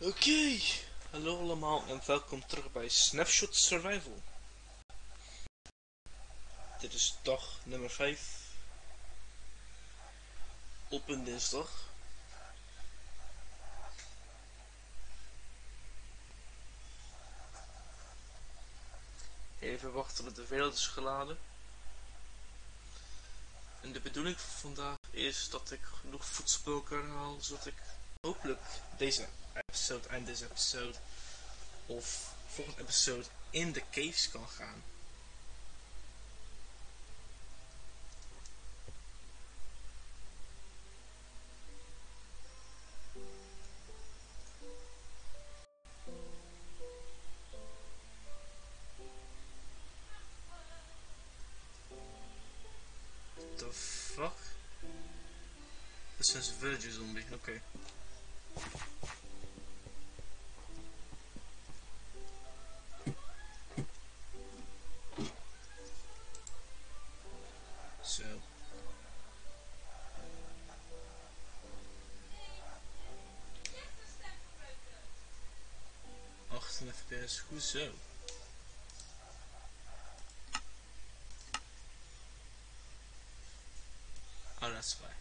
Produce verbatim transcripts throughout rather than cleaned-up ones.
Oké, hallo allemaal en welkom terug bij Snapshot Survival. Dit is dag nummer vijf op een dinsdag. Even wachten tot de wereld is geladen. En de bedoeling van vandaag is dat ik genoeg voedsel bij elkaar haal, zodat ik hopelijk deze episode, eind deze episode of volgende episode in de caves kan gaan. What the fuck? This is a villager zombie, oké. Okay. Zo. achttien F P S, hoezo? Oh, that's why.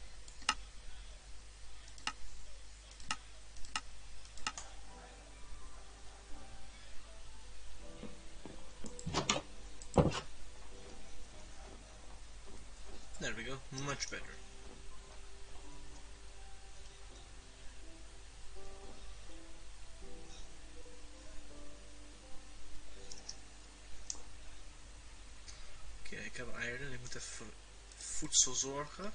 There we go, much better. Oké, okay, ik heb eieren, ik moet even voor voedsel zorgen.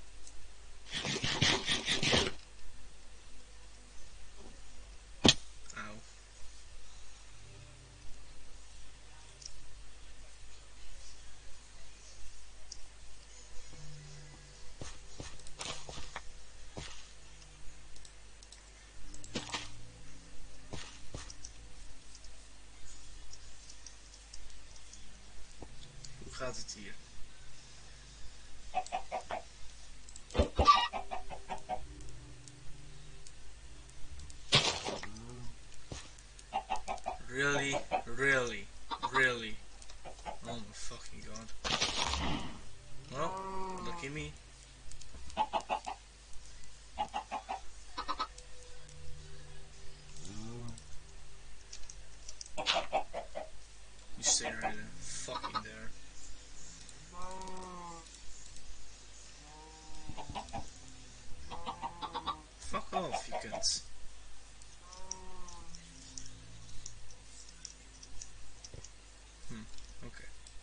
Auw. Hoe gaat het hier? Really, really, really. Oh my fucking god. Well, lucky me. You stay right there. Fucking there. Fuck off, you cunts. Hmm, okay.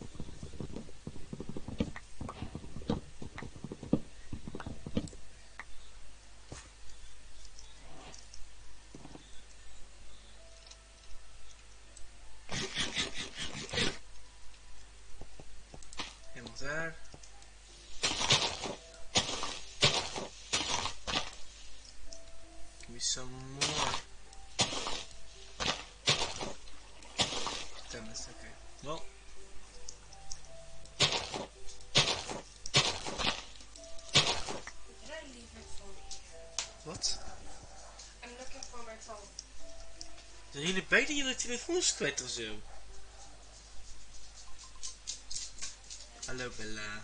Helemaal daar. Give me some more. Damn it, okay. Well. Wat? I'm looking for my phone. Zijn jullie beide jullie telefoons kwijt of zo? Hallo Bella.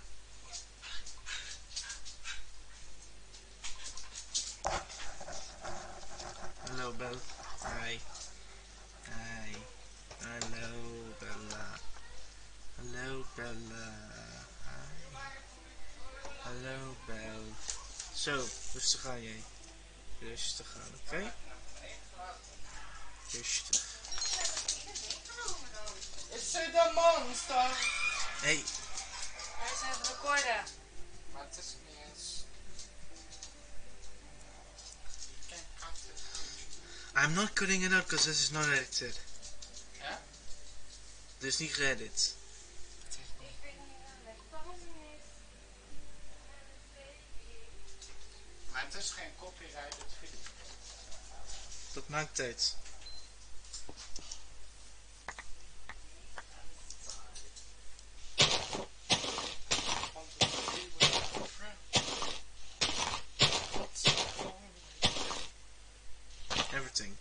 Hallo Bella. Hi. Hi. Hallo Bella. Hallo Bella. Hi. Hallo Bella. Zo, rustig aan jij. Rustig aan, oké? Okay? Rustig. Is it a monster? Hey. Hij is even recorden. Maar het is niet eens. You can't cut it. I'm not cutting it out because this is not edited. Ja? Dit is niet geëdit. Het is niet. Ik weet niet waarom niet. Maar het is geen copyright, het video. Dat maakt tijd. Everything.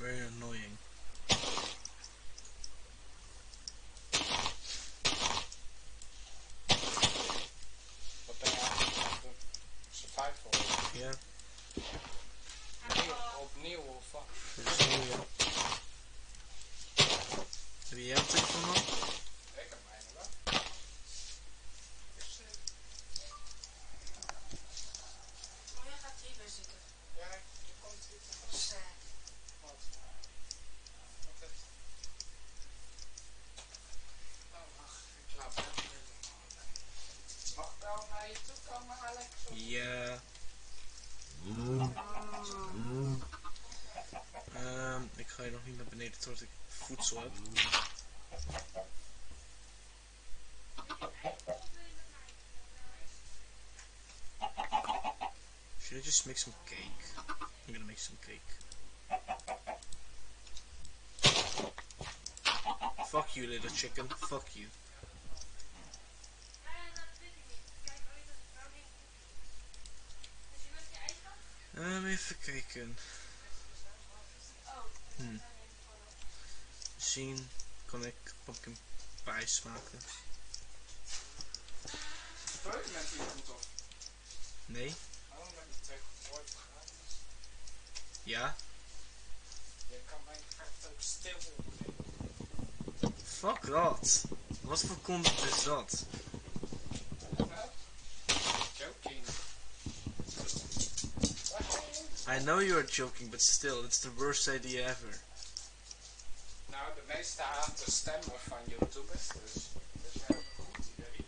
Very annoying. Wat ben je eigenlijk aan het doen? Survival? Ja, Opnieuw, opnieuw of wat? dit is nieuw, ja. Heb je jouw telefoon dan? Ik heb mijne wel. Dus, eh, Oh, jij gaat hierbij zitten. ja, je komt hier te Sad. Wat? Wat is het? Oh, wacht. Ik laat het helemaal. Mag ik wel naar je toe komen, Alex? Of- Ja. Ehm, ik ga hier nog niet naar beneden tot ik voedsel heb. Should I just make some cake? I'm gonna make some cake. Fuck you, little chicken. Fuck you. Um, even kijken. Hmm. Misschien kan ik pumpkin pie smaken. Speel je met iemand of? Nee? Oh, met de tegenwoordig gratis. Ja? Je kan mijn kaart ook stil opnemen. Fuck dat. Wat voor content is dat? Joking. I know you're joking, but still, it's the worst idea ever. Nou, de meeste haten stemmen van YouTubers, dus dat is een goed idee.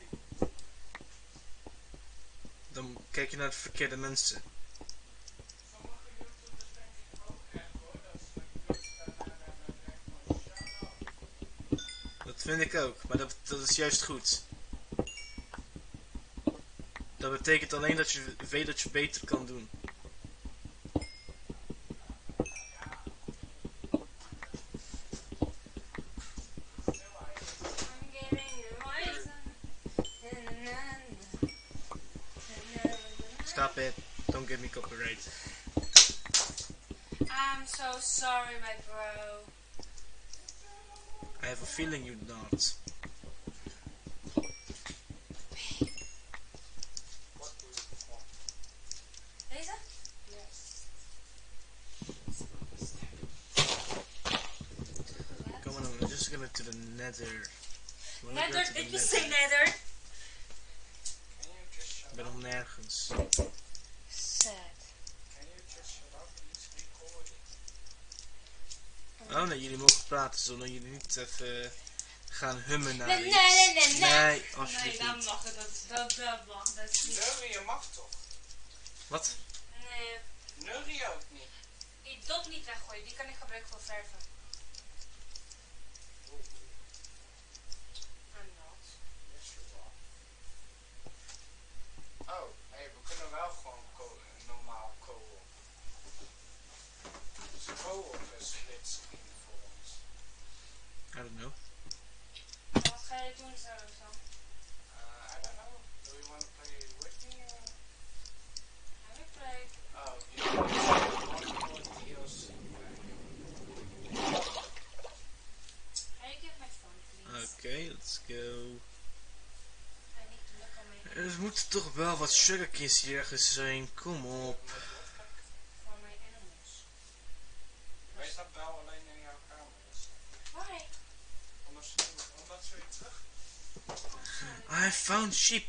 Dan kijk je naar de verkeerde mensen. Sommige YouTubers denk ik ook echt hoor, dat ze een kut en dan echt van shut up. Dat vind ik ook, maar dat, dat is juist goed. Dat betekent alleen dat je weet dat je beter kan doen. I'm getting wiser. Stop it. Don't give me copyright. I'm so sorry, my bro. I have a feeling you not. What do you want? Deze? Yes. Come on, I'm just gonna do the nether. You wanna go Nether? to the Did you say nether? Can you just shut Ik ben up? nog nergens. Sad. Can you just shut up? It's recording. Oh nee, jullie mogen praten, zullen jullie niet even gaan hummen naar Nee, iets? nee, nee, nee, nee. Nee, Nee, alsjeblieft dat niet. mag het. Dat, dat, dat mag. Dat is niet. Nurrie, je mag toch? Wat? Nee. Nurrie ook niet. Die dop niet weggooien. Die kan ik gebruiken voor verven. I'm not. Yes, you are. Oh, hey, we kunnen wel gewoon ko- normaal co-op. Dus co-op is splitscreen voor ons. I don't know. Wat ga je doen zo dan? Uh, I don't know. Do you want to play with me? Or? Heb ik play? Oh, you want more D L C pack. Can you give my phone, please? Oké, let's go. I need to look on my Er moeten toch wel wat sugarcans hier ergens zijn, kom op. for my animals. Weet dat Bel alleen in jouw kamer is? Why? Anders, omdat ze weer terug. I found sheep.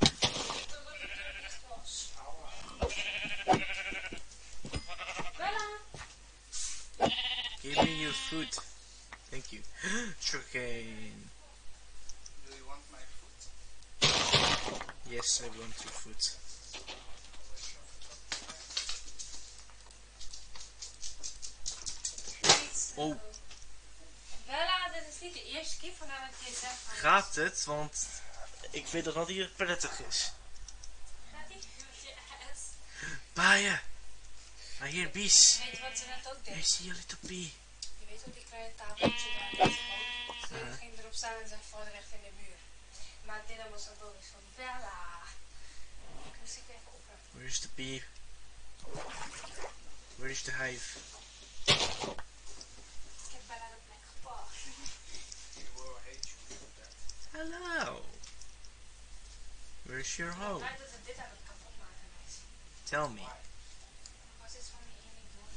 Ouwe. Bella! Give me your food. Thank you. Sugarcane. Do you want my food? Yes, I want your food. Oh. Bella, dit is niet de eerste keer vandaag dat je zegt van... Gaat het? Want ik weet dat dat hier prettig is. Gaat die? Yes. Paaien. I hear bees. Weet je wat ze net ook I deed? see a little bee. Je weet ook die kleine tafeltje daar met de boot. Ze Uh-huh. ging erop staan en zei vader recht in de muur. Maar dit was zo boos van Bella. Dus ik even opruimen. Where is the bee? Where is the hive? your home? Blijkt dat we dit aan het kapot maken, meisje. Tell me. Was dit van die ene door?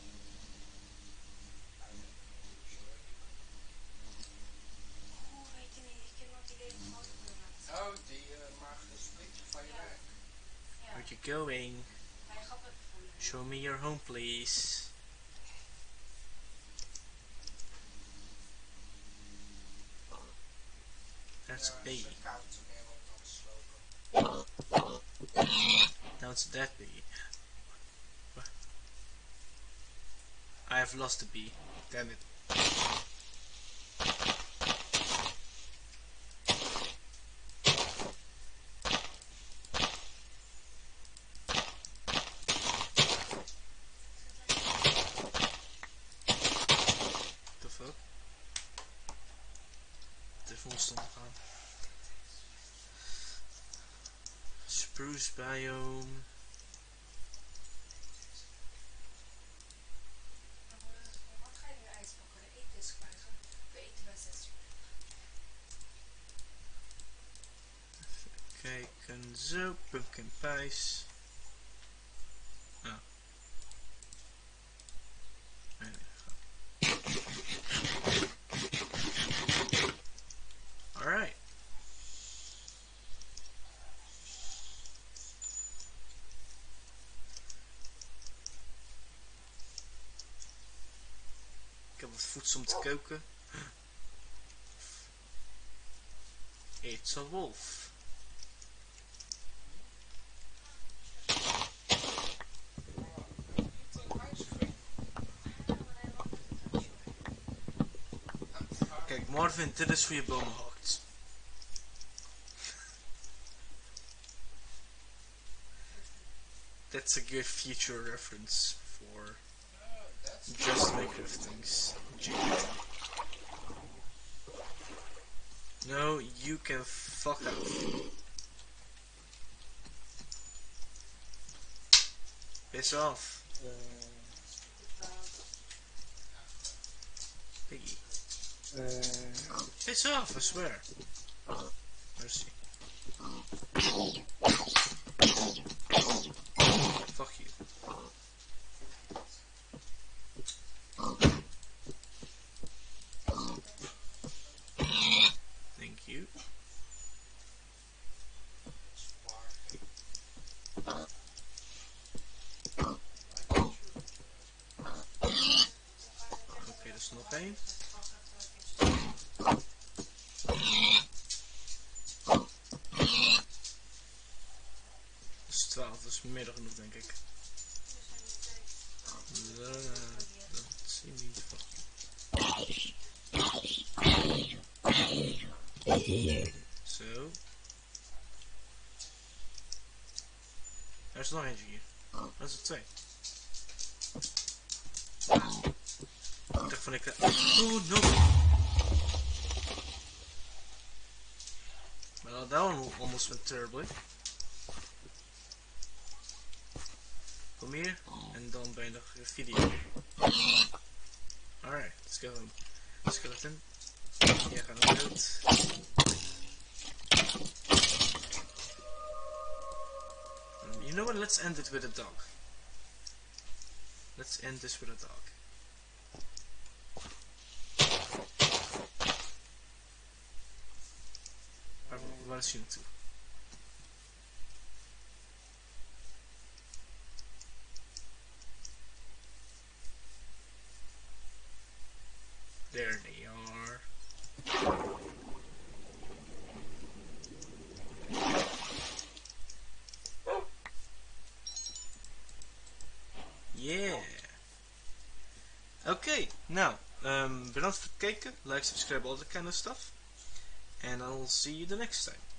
Hoe weet je niet? Ik heb nog die hele foto gemaakt. Oh, die uh, maagde splitje van je Ja. werk. Ja. Where you going? Bij je grappig voelen. Show me your home, please. That's Ja, B. als het koud is, meer wordt dan slopen. Now it's that B. I have lost the B. Damn it. The fuck? De volstond gaan. Spruce biome. Wat ga je nu uitpakken? De eetdisk krijgen? We eten bij zes uur. Kijken zo. Pumpkin pies. Ah. Nee, nee, ga. Alright. Ik heb wat voedsel om te koken. It's a wolf. Kijk, Marvin, dit is voor je bomen hakt. That's a good future reference for just Minecraft things. G G T. No, you can fuck off. Piss off. Piggy. Piss off, I swear. Mercy. Fuck you. Thank you. Oké, er is nog één. Dat is twaalf, dat is meer dan genoeg, denk ik. Uh, dat zie je niet. Zo. Er is nog eentje hier. Dat is er twee. Ik dacht van ik... Oh no! Well, that one almost went terribly. Kom hier en dan ben je nog een video. Alright, let's go home. Skeleton. Jij gaat nog dood. You know what? Let's end it with a dog. Let's end this with a dog. Waar, waar is je naartoe? There they are. Yeah. Oké, okay, nou, um, bedankt voor het kijken. Like, subscribe, all that kind of stuff. And I'll see you the next time.